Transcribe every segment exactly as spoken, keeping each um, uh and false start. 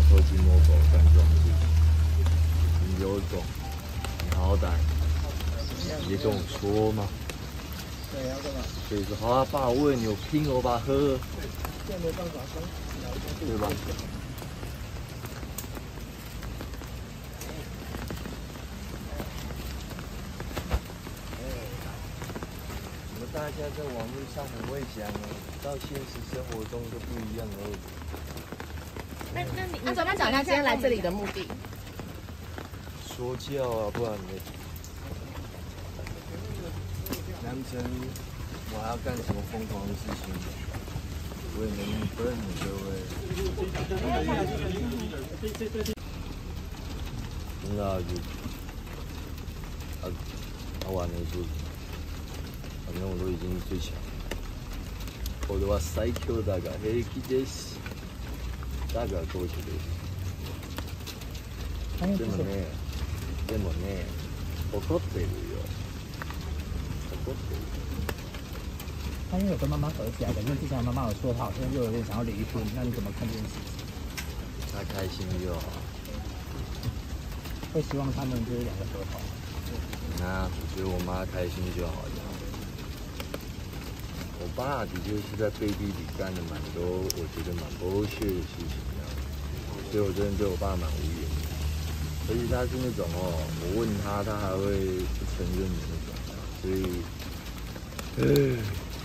偷鸡摸狗干这种事情，你有种，你好歹直接跟我说嘛。 对，要干嘛？ 所以说，好啊，爸，我为了你有拼，我把它喝了， 这样没办法生， 对吧？我们大家在网络上很会讲哦，到现实生活中就不一样了。 那那你那咱们讲一下今天来这里的目的。 说教啊，不然你难成我还要干什么疯狂的事情？我也没那么笨，各位。真的啊，就啊，他玩的就，反正我都已经最强。我的话最強だが平気です。だがどうしてです。でもね、でもね、怒ってるよ。怒ってる。 他因为有跟妈妈合起来的，因为之前妈妈有说他好像又有点想要离婚，那你怎么看这件事情？ 他开心就好。 会希望他们就是两个和好。 那我觉得我妈开心就好了。我爸的确是在背地里干了蛮多我觉得蛮bullshit的事情的，所以我真的对我爸蛮无言的。而且他是那种哦，我问他，他还会不承认的那种，所以，呃。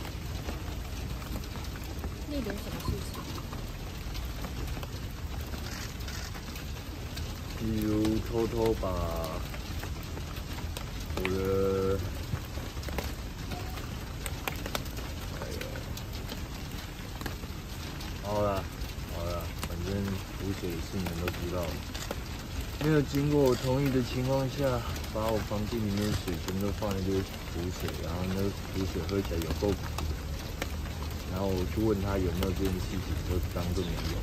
例如什么事情？ 例如偷偷把我的，哎呦，好了好了，反正湖水的事你们都知道了。没有经过我同意的情况下，把我房间里面的水全都放一堆湖水，然后那个湖水喝起来有够苦的。然后我去问他有没有这件事情，就当作没有。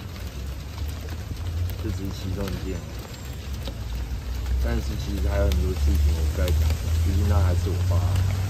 这只是其中一件，但是其实还有很多事情我该讲的，毕竟他还是我爸。